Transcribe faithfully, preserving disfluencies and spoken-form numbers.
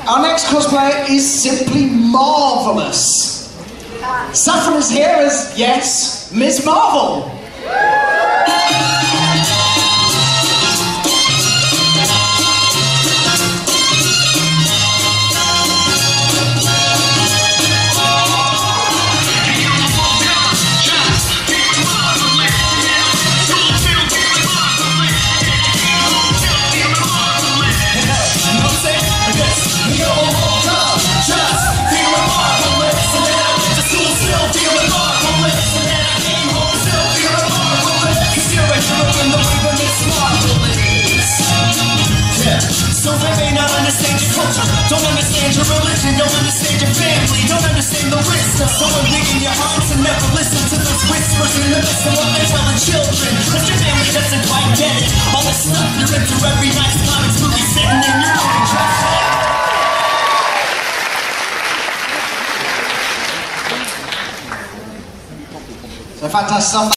Our next cosplayer is simply marvellous. Saffron is here as, yes, Miz Marvel. So they may not understand your culture, don't understand your religion, don't understand your family, don't understand the risk of someone digging your hearts and never listen to those whispers in the midst of what they tell the children. Cause your family doesn't quite get it. All the stuff you're into every night's comics movie sitting in your own dress. So fantastic stuff.